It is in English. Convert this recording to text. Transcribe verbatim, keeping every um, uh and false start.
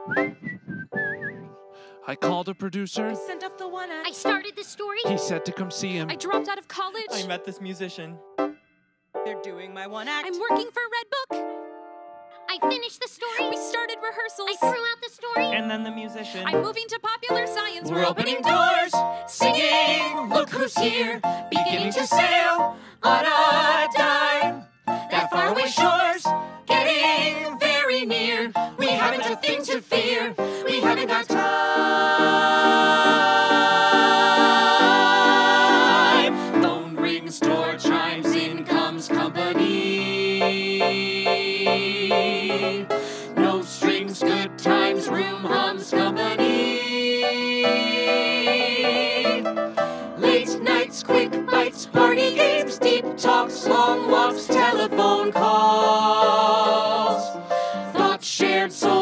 I called a producer. I sent up the one act. I started the story. He said to come see him. I dropped out of college. I met this musician. They're doing my one act. I'm working for Red Book. I finished the story. We started rehearsals. I threw out the story. And then the musician. I'm moving to popular science. We're opening doors, singing, look who's here, beginning to sail on a dime. That faraway shores, getting very near. We haven't a thing to fear. We haven't got time. Phone rings, door chimes, in comes company. No strings, good times, room hums, company. Late nights, quick bites, party games, deep talks, long walks, telephone calls. Thoughts shared, so